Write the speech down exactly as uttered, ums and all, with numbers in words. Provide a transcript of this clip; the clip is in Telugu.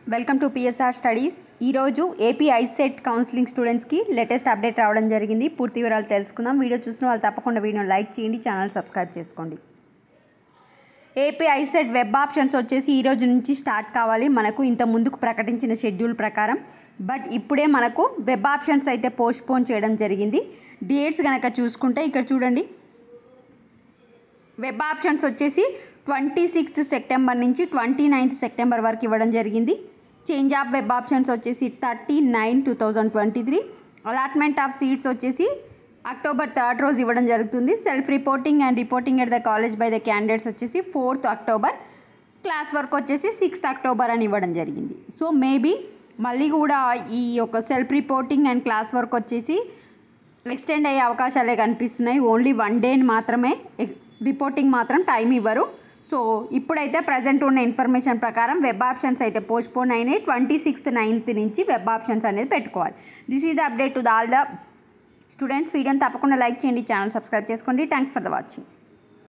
Welcome to PSR studies. ఈరోజు ఏపీ ఐసెట్ కౌన్సిలింగ్ స్టూడెంట్స్కి లేటెస్ట్ అప్డేట్ రావడం జరిగింది. పూర్తి వివరాలు తెలుసుకుందాం. వీడియో చూసిన వాళ్ళు తప్పకుండా వీడియోని లైక్ చేయండి, ఛానల్ సబ్స్క్రైబ్ చేసుకోండి. ఏపీ ఐసెట్ వెబ్ ఆప్షన్స్ వచ్చేసి ఈరోజు నుంచి స్టార్ట్ కావాలి మనకు ఇంత ముందుకు ప్రకటించిన షెడ్యూల్ ప్రకారం. బట్ ఇప్పుడే మనకు వెబ్ ఆప్షన్స్ అయితే పోస్ట్పోన్ చేయడం జరిగింది. డేట్స్ కనుక చూసుకుంటే ఇక్కడ చూడండి, వెబ్ ఆప్షన్స్ వచ్చేసి ట్వంటీ సిక్స్త్ సెప్టెంబర్ నుంచి ట్వంటీ నైన్త్ సెప్టెంబర్ వరకు ఇవ్వడం జరిగింది. చేంజ్ ఆఫ్ వెబ్ ఆప్షన్స్ వచ్చేసి thirty nine two thousand twenty three allotment of seats వచ్చేసి అక్టోబర్ థర్డ్ రోజు ఇవ్వడం జరుగుతుంది. Self reporting and reporting at the college by the candidates వచ్చేసి ఫోర్త్ అక్టోబర్, క్లాస్ వర్క్ వచ్చేసి సిక్స్త్ అక్టోబర్ అని ఇవ్వడం జరిగింది. సో మేబీ మళ్ళీ కూడా ఈ యొక్క self reporting and class work వచ్చేసి ఎక్స్టెండ్ అయ్యే అవకాశాలే కనిపిస్తున్నాయి. ఓన్లీ వన్ డే మాత్రమే రిపోర్టింగ్ మాత్రం టైం ఇవ్వరు. సో ఇప్పుడైతే ప్రజెంట్ ఉన్న ఇన్ఫర్మేషన్ ప్రకారం వెబ్ ఆప్షన్స్ అయితే పోస్ట్పోన్ అయినాయి. ట్వంటీ సిక్స్త్ నైన్త్ నుంచి వెబ్ ఆప్షన్స్ అనేది పెట్టుకోవాలి. This is the update to the all the students. వీడియోని తప్పకుండా లైక్ చేయండి, ఛానల్ సబ్స్క్రైబ్ చేసుకోండి. Thanks for the watching.